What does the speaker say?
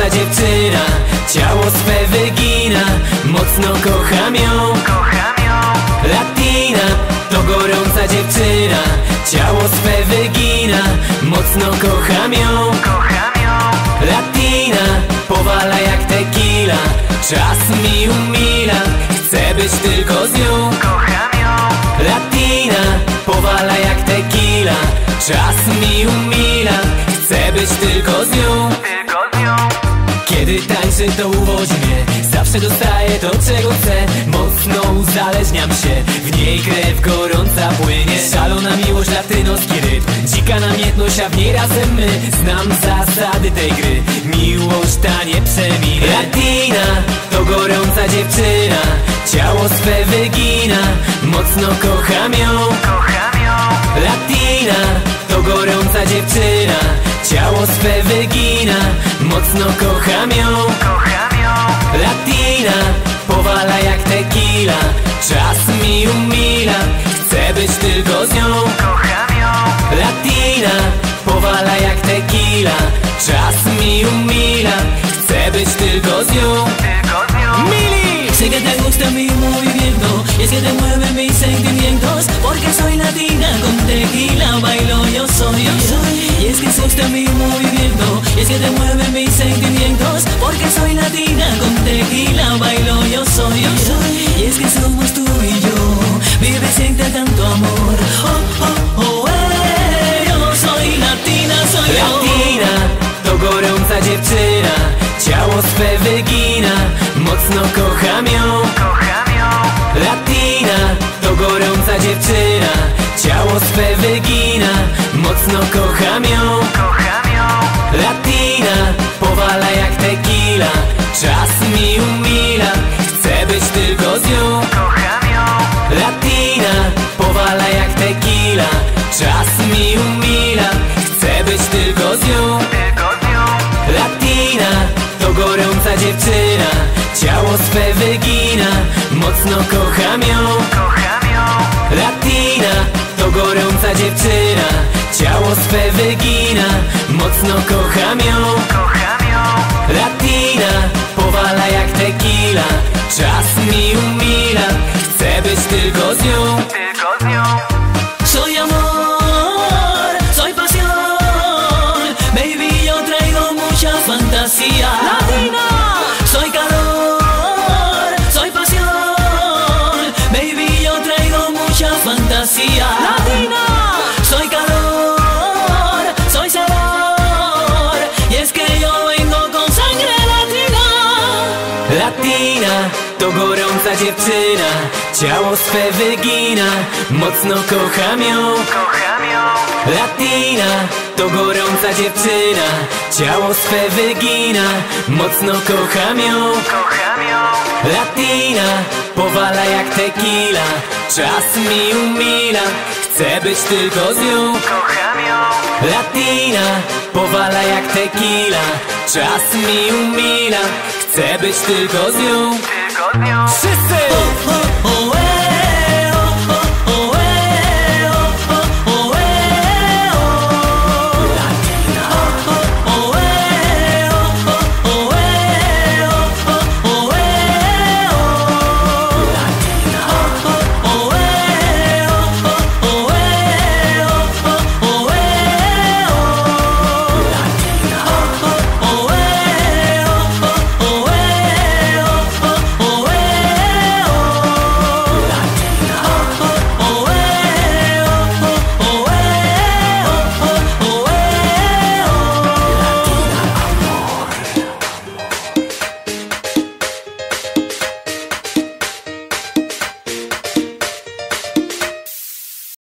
gorąca dziewczyna, ciało swe wygina, mocno kocham ją. Latina to gorąca dziewczyna, ciało swe wygina, mocno kocham ją. Latina powala jak tequila, czas mi umila, chcę być tylko z nią. Latina powala jak tequila, czas mi umila, chcę być tylko z nią. Kiedy tańczy to uwodzi mnie, zawsze dostaję to czego chcę. Mocno uzależniam się, w niej krew gorąca płynie. Szalona miłość, latynoski rytm, dzika namiętność, a w niej razem my. Znam zasady tej gry, miłość ta nie przeminie. Latina to gorąca dziewczyna, ciało swe wygina, mocno kocham ją. Latina to gorąca dziewczyna, ciało swe wygina, mocno kocham ją. Latina powala jak tequila, czas mi umila, chcę być tylko z nią. Latina powala jak tequila, czas mi umila, chcę być tylko z nią. Mili! Sé que te gusta mi movimiento y es que te mueven mis sentimientos, porque soy latina, con tequila bailo, yo soy. Y es que te gusta mi movimiento y es que te mueven mis sentimientos, porque soy latina, con tequila bailo, yo soy. Y es que somos tú y yo, vive y siente tanto amor. Oh, oh, oh, yo soy latina, soy yo. Latina to gorąca dziewczyna, ciało swe wygina, mocno kocham ją. Latina to gorąca dziewczyna, ciało swe wygina, mocno kocham ją. Latina powala jak tequila, czas mi umila, chcę być tylko z nią. Latina powala jak tequila, czas mi umila, chcę być tylko z nią. Latina to gorąca dziewczyna, ciało swe wygina, mocno kocham ją. Latina to gorąca dziewczyna, ciało swe wygina, mocno kocham ją. Latina powala jak tequila, czas mi umila, chcę być tylko z nią. Soy amor, soy pasión, baby, yo traigo mucha fantasía. Latina, soy calor, soy pasión, baby, yo traigo mucha fantasía. Latina, soy calor, soy sabor, y es que yo vengo con sangre latina. Latina to gorąca dziewczyna, ciało swe wygina, mocno kocham ją. Latina to gorąca dziewczyna, ciało swe wygina, mocno kocham ją. Latina powala jak tequila, czas mi umila, chcę być tylko z nią. Latina powala jak tequila, czas mi umila, chcę być tylko z nią. Wszyscy!